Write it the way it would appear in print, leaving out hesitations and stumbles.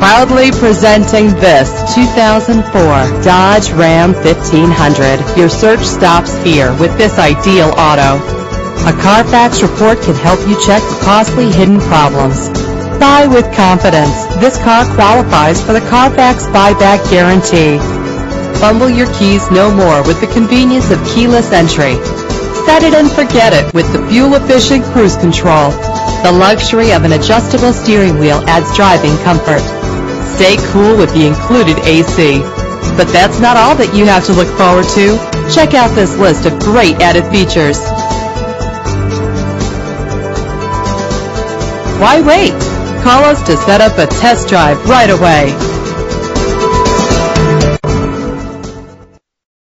Proudly presenting this 2004 Dodge Ram 1500. Your search stops here with this ideal auto. A Carfax report can help you check for costly hidden problems. Buy with confidence. This car qualifies for the Carfax buyback guarantee. Fumble your keys no more with the convenience of keyless entry. Set it and forget it with the fuel-efficient cruise control. The luxury of an adjustable steering wheel adds driving comfort. Stay cool with the included AC. But that's not all that you have to look forward to. Check out this list of great added features. Why wait? Call us to set up a test drive right away.